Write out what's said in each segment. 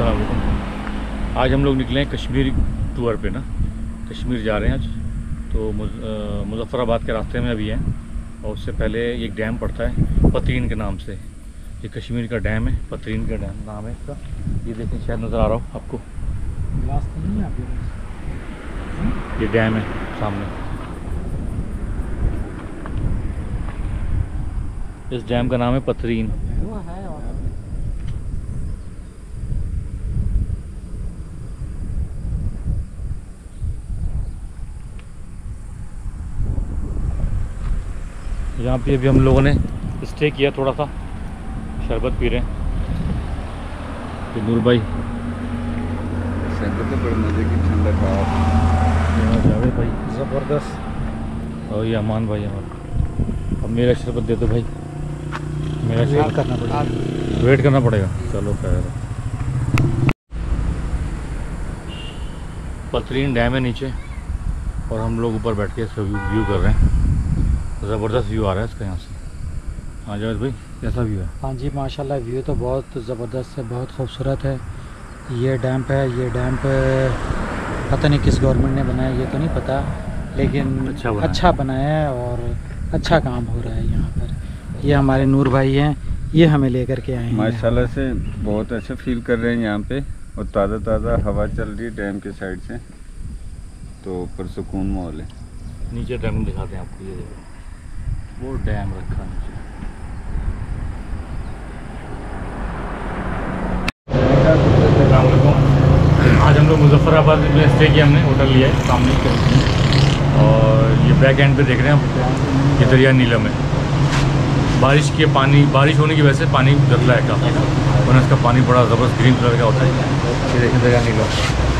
अस्सलाम वालेकुम। आज हम लोग निकले हैं कश्मीर टूर पे ना, कश्मीर जा रहे हैं आज। तो मुज़फ़्फ़राबाद के रास्ते में अभी हैं और उससे पहले एक डैम पड़ता है पतरीन के नाम से। ये कश्मीर का डैम है, पतरीन का डैम नाम है इसका। ये देखें, शायद नज़र आ रहा हो आपको, नहीं है ये डैम है सामने। इस डैम का नाम है पतरीन। यहाँ पे अभी हम लोगों ने स्टे किया, थोड़ा सा शरबत पी रहे हैं। तो नूर भाई शरबत बड़े मज़े की, ठंडा खाओ। जावेद भाई ज़बरदस्त। और ये अमान भाई हमारा। अब मेरा शरबत दे दो भाई, मेरा शरबत करना पड़ेगा, वेट करना पड़ेगा। चलो खैर है। पतरीन डैम है नीचे और हम लोग ऊपर बैठ के इसका व्यू कर रहे हैं। ज़बरदस्त व्यू आ रहा है इसका यहाँ से। हाँ जावेद भाई, कैसा व्यू है? हाँ जी माशाल्लाह, व्यू तो बहुत ज़बरदस्त है, बहुत खूबसूरत है। ये डैम है, ये डैम पे पता नहीं किस गवर्नमेंट ने बनाया, ये तो नहीं पता, लेकिन अच्छा बनाया है और अच्छा काम हो रहा है यहाँ पर। ये हमारे नूर भाई हैं, ये हमें लेकर के आए हैं। माशाल्लाह से बहुत अच्छा फील कर रहे हैं यहाँ पे, और ताज़ा ताज़ा हवा चल रही है डैम के साइड से, तो पुरसुकून माहौल है। नीचे डैम दिखाते हैं आपको, ये देखो वो डैम रखा नीचे। आज हम लोग मुज़फ़्फ़राबाद में स्टे किया, हमने होटल लिया है सामने के। और ये बैक एंड पे देख रहे हैं आप, ये दरिया नीलम है। बारिश होने की वजह से पानी गंदा है काफ़ी, वरना इसका पानी बड़ा ज़बरदस्त ग्रीन कलर का होता है। ये देखें दरिया नीलम।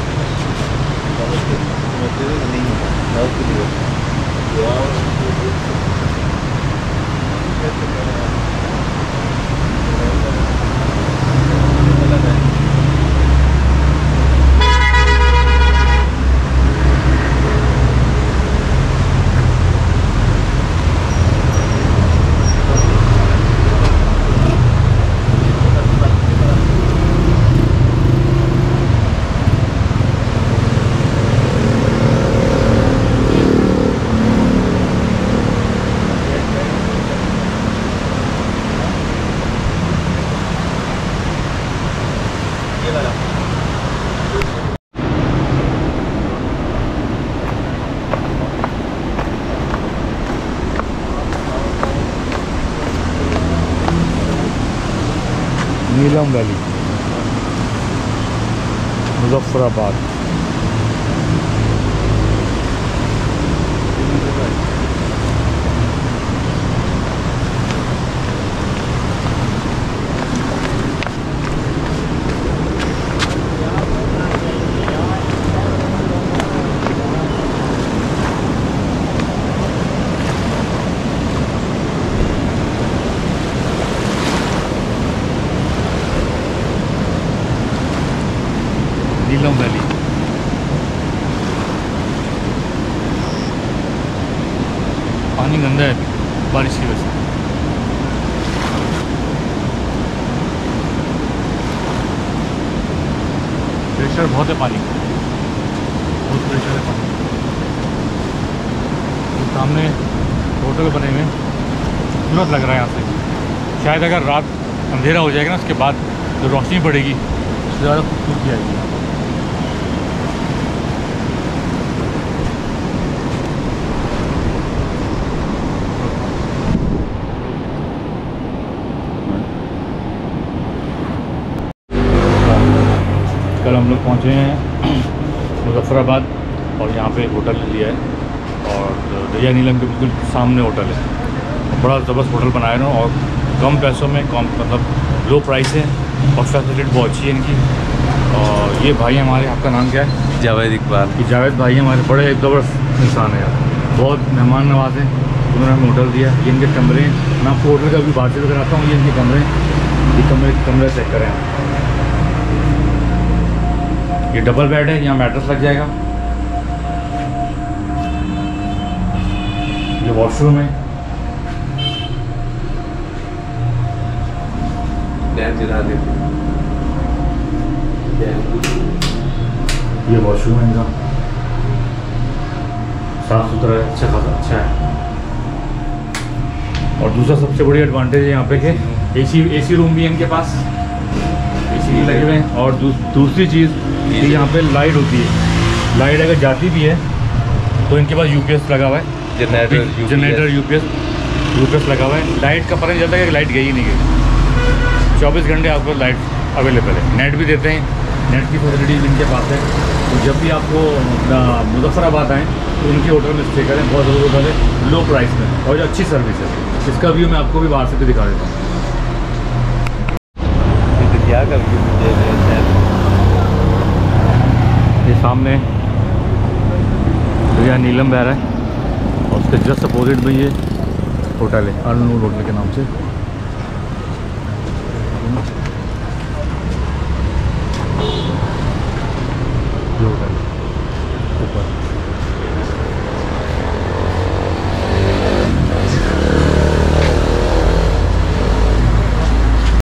नीलम वैली, मुज़फ़्फ़राबाद। नीलम वैली। पानी गंदा है बारिश की वजह से। प्रेशर बहुत है पानी, बहुत प्रेशर है पानी। तो सामने होटल बने हुए, खूबसूरत लग रहा है यहाँ से। शायद अगर रात अंधेरा हो जाएगा ना, उसके बाद जो रोशनी पड़ेगी उससे ज़्यादा खूबसूरती आएगी। कल हम लोग पहुँचे हैं मुज़फ़्फ़राबाद और यहाँ पे होटल लिया है, और दरिया नीलम के बिल्कुल सामने होटल है। बड़ा ज़बरदस्त होटल बनाया है और कम पैसों में, कम मतलब लो प्राइस है, और फैसिलिटी बहुत अच्छी है इनकी। और ये भाई हमारे, आपका नाम क्या है? जावेद इकबाल। कि जावेद भाई हमारे बड़े ज़बरदस्त इंसान है यार, बहुत मेहमान नवाज हैं। उन्होंने हमें होटल दिया। ये इनके कमरे हैं, मैं आपको होटल का भी बात कराता हूँ। ये इनके कमरे हैं, ये कमरे चेक करें। ये डबल बेड है, यहाँ मैट्रेस लग जाएगा। ये वॉशरूम है। ये वॉशरूम है इनका, साफ़ सुथरा है, अच्छा खासा अच्छा है। और दूसरा सबसे बड़ी एडवांटेज है यहाँ पे कि एसी रूम भी है इनके पास, एसी भी लगे हुए हैं। और दूसरी चीज़ कि यहाँ पे लाइट होती है, लाइट अगर जाती भी है तो इनके पास यूपीएस लगा हुआ है, जनरेटर यूपीएस लगा हुआ है। लाइट का पता नहीं चलता कि लाइट गई ही नहीं गई, 24 घंटे आपको लाइट अवेलेबल है। नेट भी देते हैं, नेट की फैसिलिटी इनके पास है। तो जब भी आपको मुजफ्फराबाद आएँ तो उनके होटल में स्टे करें, बहुत ज़रूरी होटल है, लो प्राइस में और अच्छी सर्विस है। इसका व्यू मैं आपको भी बाहर से भी दिखा देता हूँ। क्या कर ये सामने दरिया नीलम बह रहा है और उसके जस्ट अपोजिट में ये होटल है, अनूर होटल के नाम से। ये होटल ऊपर